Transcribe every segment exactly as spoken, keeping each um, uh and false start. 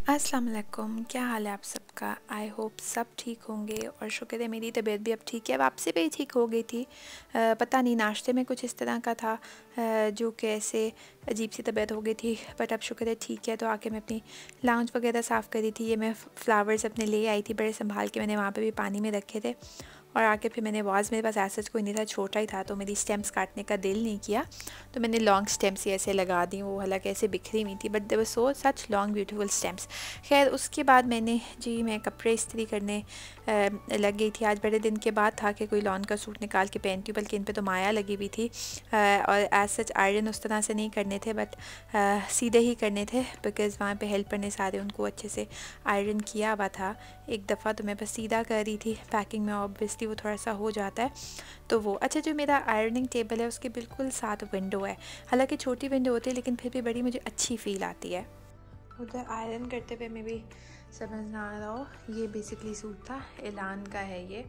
अस्सलाम वालेकुम, क्या हाल है आप सबका। आई होप सब ठीक होंगे और शुक्र है मेरी तबीयत भी अब ठीक है। अब आपसे भी ठीक हो गई थी। आ, पता नहीं नाश्ते में कुछ इस तरह का था आ, जो कि ऐसे अजीब सी तबीयत हो गई थी, बट अब शुक्र है ठीक है। तो आके मैं अपनी लाउंज वगैरह साफ़ करी थी। ये मैं फ़्लावर्स अपने ले आई थी बड़े संभाल के, मैंने वहाँ पे भी पानी में रखे थे। और आके फिर मैंने वाज मेरे पास एसेज कोई नहीं था, छोटा ही था, तो मेरी स्टेम्स काटने का दिल नहीं किया, तो मैंने लॉन्ग स्टेम्स ही ऐसे लगा दी। वो हालांकि ऐसे बिखरी हुई थी, but they were so such long beautiful stems. खैर उसके बाद मैंने जी मैं कपड़े इस्त्री करने आ, लग गई थी। आज बड़े दिन के बाद था कि कोई लॉन का सूट निकाल के पहनती हूँ, बल्कि इन पे तो माया लगी हुई थी। आ, और एज सच आयरन उस तरह से नहीं करने थे, बट आ, सीधे ही करने थे, बिकॉज़ वहाँ पे हेल्पर ने सारे उनको अच्छे से आयरन किया हुआ था एक दफ़ा। तो मैं बस सीधा कर रही थी। पैकिंग में ऑब्वियसली वो थोड़ा सा हो जाता है, तो वो अच्छा। जो मेरा आयरनिंग टेबल है उसके बिल्कुल साथ विंडो है, हालांकि छोटी विंडो होती है लेकिन फिर भी बड़ी मुझे अच्छी फ़ील आती है। उधर आयरन करते हुए मैं भी समझ ना आ रहा हो, ये बेसिकली सूट था, एलान का है ये।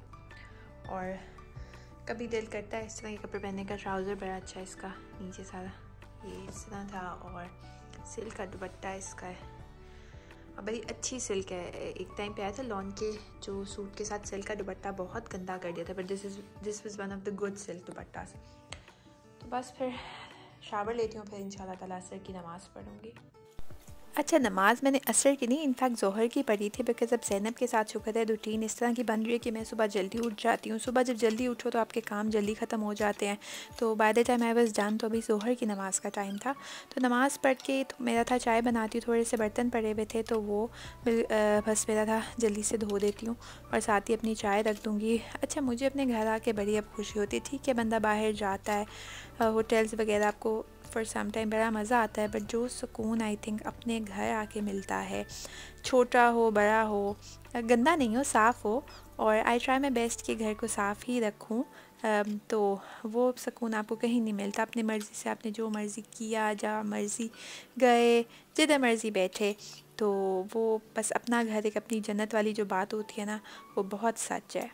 और कभी दिल करता है इस तरह के कपड़े पहनने का। ट्राउज़र बड़ा अच्छा है इसका, नीचे सारा ये इस तरह था, और सिल्क का दुपट्टा इसका है, और बड़ी अच्छी सिल्क है। एक टाइम पे आया था लॉन के जो सूट के साथ सिल्क का दुपट्टा बहुत गंदा कर दिया था, but this is this was one of the good silk dupatta. तो बस फिर शावर लेती हूँ, फिर इंशाल्लाह ताला असर की नमाज़ पढ़ूँगी। अच्छा, नमाज़ मैंने असर की नहीं, इनफैक्ट ज़ोहर की पढ़ी थी, बिकॉज़ अब ज़ैनब के साथ शुक्र है रूटीन इस तरह की बन रही है कि मैं सुबह जल्दी उठ जाती हूँ। सुबह जब जल्दी उठो तो आपके काम जल्दी ख़त्म हो जाते हैं। तो by the time I was done, तो अभी ज़ोहर की नमाज़ का टाइम था। तो नमाज़ पढ़ के तो मेरा था चाय बनाती हूँ, थोड़े से बर्तन पड़े हुए थे, तो वो बस मेरा था जल्दी से धो देती हूँ और साथ ही अपनी चाय रख दूँगी। अच्छा, मुझे अपने घर आके बड़ी अब खुशी होती है। ठीक है, बंदा बाहर जाता है, होटल्स वगैरह आपको फॉर सम टाइम बड़ा मज़ा आता है, बट जो सुकून आई थिंक अपने घर आके मिलता है, छोटा हो बड़ा हो, गंदा नहीं हो, साफ़ हो, और आई ट्राई माई बेस्ट कि घर को साफ़ ही रखूँ, तो वो सुकून आपको कहीं नहीं मिलता। अपनी मर्ज़ी से आपने जो मर्ज़ी किया, जहाँ मर्ज़ी गए, जिधर मर्ज़ी बैठे, तो वो बस अपना घर एक अपनी जन्नत वाली जो बात होती है ना, वो बहुत सच है।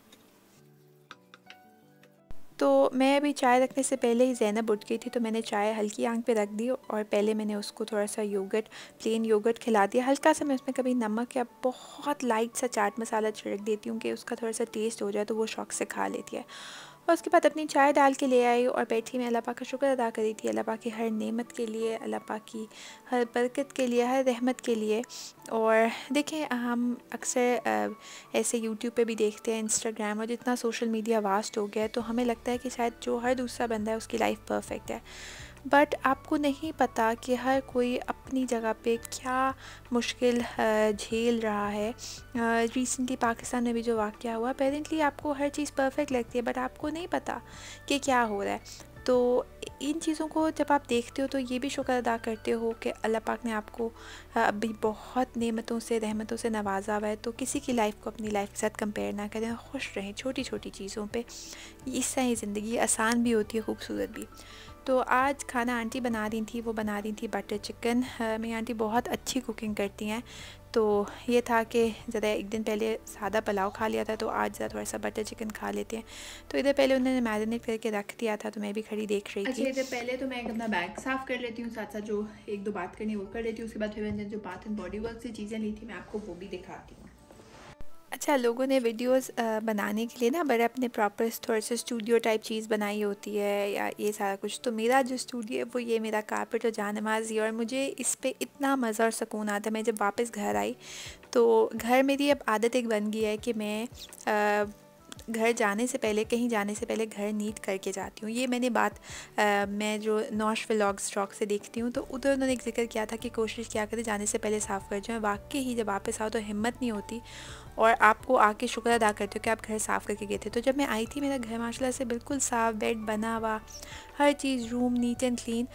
तो मैं अभी चाय रखने से पहले ही ज़ैनब उठ गई थी, तो मैंने चाय हल्की आंच पे रख दी और पहले मैंने उसको थोड़ा सा योगर्ट, प्लेन योगर्ट खिला दिया। हल्का सा मैं उसमें कभी नमक या बहुत लाइट सा चाट मसाला छिड़क देती हूँ कि उसका थोड़ा सा टेस्ट हो जाए, तो वो शौक़ से खा लेती है। और उसके बाद अपनी चाय डाल के ले आई और बैठी मैं अल्लाह पाक का शुक्र अदा करी थी, अल्लाह पाक की हर नेमत के लिए, अल्लाह पाक की हर बरकत के लिए, हर रहमत के लिए। और देखें, हम अक्सर ऐसे यूट्यूब पे भी देखते हैं, इंस्टाग्राम, और जितना सोशल मीडिया वास्ट हो गया है, तो हमें लगता है कि शायद जो हर दूसरा बंदा है उसकी लाइफ परफेक्ट है, बट आपको नहीं पता कि हर कोई अपनी जगह पे क्या मुश्किल झेल रहा है। रिसेंटली पाकिस्तान में भी जो वाक़या हुआ, अपेरेंटली आपको हर चीज़ परफेक्ट लगती है, बट आपको नहीं पता कि क्या हो रहा है। तो इन चीज़ों को जब आप देखते हो तो ये भी शुक्र अदा करते हो कि अल्लाह पाक ने आपको अभी बहुत नेमतों से, रहमतों से नवाजा हुआ है। तो किसी की लाइफ को अपनी लाइफ के साथ कंपेयर ना करें, खुश रहें छोटी छोटी चीज़ों पे। इससे ही ज़िंदगी आसान भी होती है, खूबसूरत भी। तो आज खाना आंटी बना रही थी, वो बना रही थी बटर चिकन। मेरी आंटी बहुत अच्छी कुकिंग करती हैं, तो ये था कि ज़रा एक दिन पहले सादा पुलाव खा लिया था, तो आज ज़रा थोड़ा सा बटर चिकन खा लेते हैं। तो इधर पहले उन्होंने मैरिनेट करके रख दिया था, तो मैं भी खड़ी देख रही थी। अच्छा, इधर पहले तो मैं अपना बैग साफ़ कर लेती हूँ, साथ साथ जो एक दो बात करनी वो कर लेती हूँ। उसके बाद फिर मैंने जो बाथ एंड बॉडी वर्क से चीज़ें ली थी, मैं आपको वो भी दिखाती हूँ। अच्छा, लोगों ने वीडियोस बनाने के लिए ना बड़े अपने प्रॉपर थोड़े से स्टूडियो टाइप चीज़ बनाई होती है, या ये सारा कुछ। तो मेरा जो स्टूडियो है वो ये मेरा कारपेट और जानेमाज़ी, और मुझे इस पे इतना मज़ा और सुकून आता है। मैं जब वापस घर आई तो घर मेरी अब आदत एक बन गई है कि मैं आ, घर जाने से पहले, कहीं जाने से पहले घर नीट करके जाती हूँ। ये मैंने बात आ, मैं जो नौश व्लॉग्स शौक से देखती हूँ, तो उधर उन्होंने एक जिक्र किया था कि कोशिश किया करें जाने से पहले साफ़ कर जाएँ। वाकई ही जब वापस आओ तो हिम्मत नहीं होती, और आपको आके शुक्र अदा करते हो कि आप घर साफ़ करके गए थे। तो जब मैं आई थी, मेरा घर माशाल्लाह से बिल्कुल साफ़, बेड बना हुआ, हर चीज़, room neat and clean.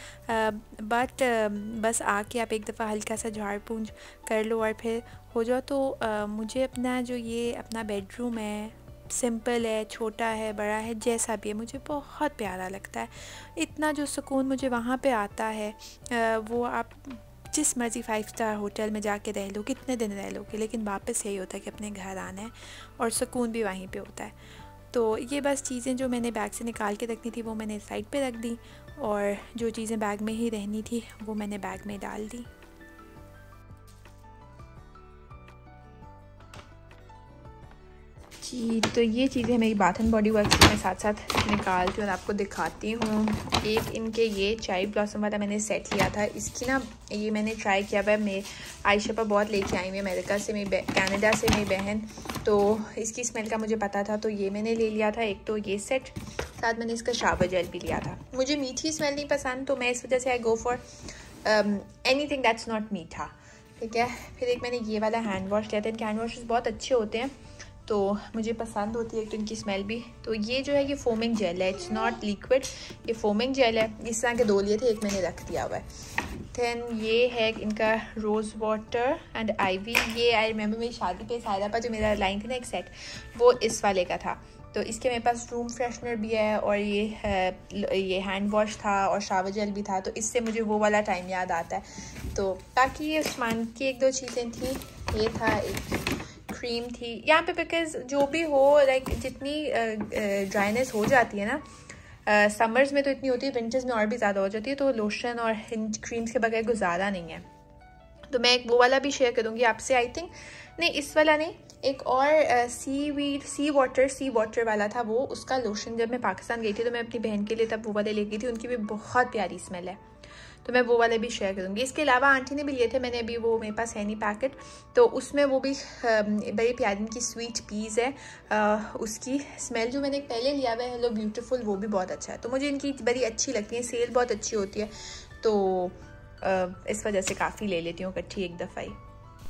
But बस आके आप एक दफ़ा हल्का सा झाड़ पूंछ कर लो और फिर हो जाओ। तो uh, मुझे अपना जो ये अपना बेडरूम है, सिंपल है, छोटा है, बड़ा है, जैसा भी है, मुझे बहुत प्यारा लगता है। इतना जो सुकून मुझे वहाँ पे आता है, uh, वो आप जिस मर्ज़ी फाइव स्टार होटल में जाके रह लो, कितने दिन रह लोगे, लेकिन वापस यही होता है कि अपने घर आना है, और सुकून भी वहीं पे होता है। तो ये बस चीज़ें जो मैंने बैग से निकाल के रखनी थी वो मैंने साइड पे रख दी, और जो चीज़ें बैग में ही रहनी थी वो मैंने बैग में डाल दी। जी, तो ये चीज़ें मेरी बाथ एंड बॉडी वर्क्स के साथ साथ निकालती हूँ और आपको दिखाती हूँ। एक इनके ये चाय ब्लॉसम वाला मैंने सेट लिया था। इसकी ना ये मैंने ट्राई किया हुआ है। मैं आयशा पर बहुत लेके आई हुई अमेरिका से, मेरी कनाडा से मेरी बहन, तो इसकी स्मेल का मुझे पता था तो ये मैंने ले लिया था। एक तो ये सेट, साथ मैंने इसका शावर जेल भी लिया था। मुझे मीठी स्मेल नहीं पसंद तो मैं इस वजह से I go for anything that's not meetha, ठीक है। फिर एक मैंने ये वाला हैंड वॉश लिया था। इनके हैंड वॉशेस बहुत अच्छे होते हैं तो मुझे पसंद होती है एक तो इनकी स्मेल भी। तो ये जो है ये फोमिंग जेल है, इट्स नॉट लिक्विड, ये फोमिंग जेल है। इस तरह के दो लिए थे, एक मैंने रख दिया हुआ है। दैन ये है इनका रोज़ वाटर एंड आईवी। ये आई रिमेंबर मेरी शादी पे सायरा पर जो मेरा लाइन थी ना एक सेट, वो इस वाले का था। तो इसके मेरे पास रूम फ्रेशनर भी है और ये है, ये हैंड वॉश था और शावर जेल भी था। तो इससे मुझे वो वाला टाइम याद आता है। तो बाकी ये उस्मान की एक दो चीज़ें थी, ये था, एक क्रीम थी यहाँ पे। बिकॉज जो भी हो लाइक जितनी ड्राइनेस हो जाती है ना समर्स में तो इतनी होती है, विंटर्स में और भी ज़्यादा हो जाती है, तो लोशन और इन क्रीम्स के बगैर गुजारा नहीं है। तो मैं एक वो वाला भी शेयर करूँगी आपसे। आई थिंक नहीं, इस वाला नहीं, एक और seaweed sea water sea water वाला था वो, उसका लोशन जब मैं पाकिस्तान गई थी तो मैं अपनी बहन के लिए तब वो वाले ले गई थी। उनकी भी बहुत प्यारी स्मेल है, तो मैं वो वाले भी शेयर करूँगी। इसके अलावा आंटी ने भी लिए थे, मैंने अभी वो मेरे पास है नहीं पैकेट, तो उसमें वो भी बड़ी प्यारी इनकी स्वीट पीज़ है। आ, उसकी स्मेल जो मैंने पहले लिया हुआ है हेलो ब्यूटीफुल, वो भी बहुत अच्छा है। तो मुझे इनकी बड़ी अच्छी लगती है, सेल बहुत अच्छी होती है, तो आ, इस वजह से काफ़ी ले लेती हूँ इकट्ठी एक दफ़ा ही।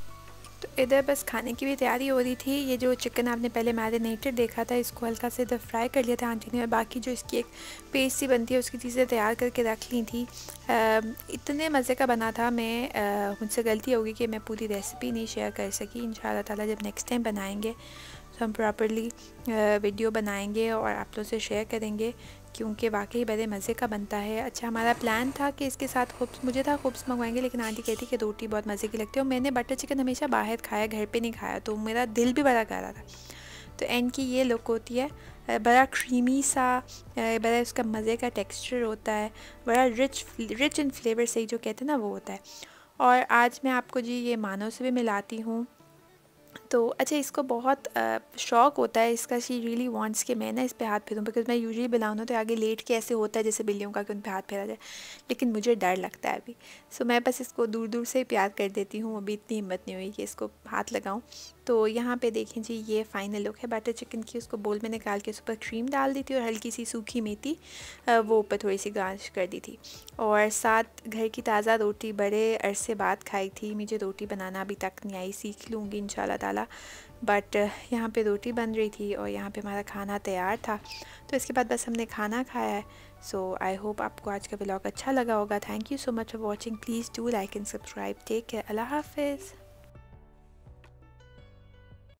तो इधर बस खाने की भी तैयारी हो रही थी। ये जो चिकन आपने पहले मैरिनेटेड देखा था, इसको हल्का से इधर फ्राई कर लिया था आंटी ने, और बाकी जो इसकी एक पेस्ट सी बनती है उसकी चीज़ें तैयार करके रख ली थी। आ, इतने मज़े का बना था। मैं मुझसे गलती होगी कि मैं पूरी रेसिपी नहीं शेयर कर सकी। इंशाल्लाह ताला जब नेक्स्ट टाइम बनाएंगे तो हम प्रॉपरली वीडियो बनाएंगे और आप लोगों से शेयर करेंगे, क्योंकि वाकई बड़े मज़े का बनता है। अच्छा, हमारा प्लान था कि इसके साथ खुब्स, मुझे था खुब्स मंगवाएंगे, लेकिन आंटी कहती कि रोटी बहुत मज़े की लगती है, और मैंने बटर चिकन हमेशा बाहर खाया, घर पे नहीं खाया, तो मेरा दिल भी बड़ा कर रहा था। तो एंड की ये लुक होती है, बड़ा क्रीमी सा, बड़ा उसका मज़े का टेक्सचर होता है, बड़ा रिच रिच इन फ्लेवर से जो कहते हैं ना वो होता है। और आज मैं आपको जी ये मानो से भी मिलाती हूँ। तो अच्छा, इसको बहुत शौक़ होता है इसका, शी रियली वांट्स कि मैं ना इस पे हाथ फेरूँ, बिकॉज मैं यूजुअली बनाऊँ ना तो आगे लेट के ऐसे होता है जैसे बिल्लियों का कि उन पे हाथ फेरा जाए, लेकिन मुझे डर लगता है अभी। सो मैं बस इसको दूर दूर से प्यार कर देती हूँ, अभी इतनी हिम्मत नहीं हुई कि इसको हाथ लगाऊँ। तो यहाँ पे देखें जी, ये फ़ाइनल लुक है बटर चिकन की। उसको बोल में निकाल के उस पर क्रीम डाल दी थी और हल्की सी सूखी मेथी वो ऊपर थोड़ी सी गार्निश कर दी थी, और साथ घर की ताज़ा रोटी। बड़े अरसे बाद खाई थी, मुझे रोटी बनाना अभी तक नहीं आई, सीख लूँगी इंशाल्लाह ताला। बट यहाँ पे रोटी बन रही थी और यहाँ पे हमारा खाना तैयार था, तो इसके बाद बस हमने खाना खाया है। सो आई होप आपको आज का व्लॉग अच्छा लगा होगा। Thank you so much for watching. Please do like and subscribe. Take care. अल्लाह हाफिज़।